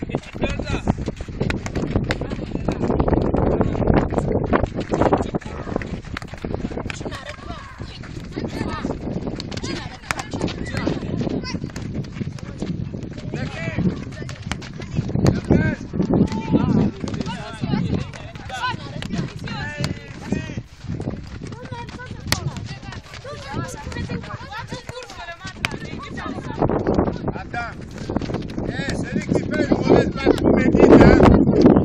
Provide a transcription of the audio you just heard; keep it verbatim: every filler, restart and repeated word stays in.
Attends. Eh, celui qui fait, il ne laisse pas tout me dire, hein.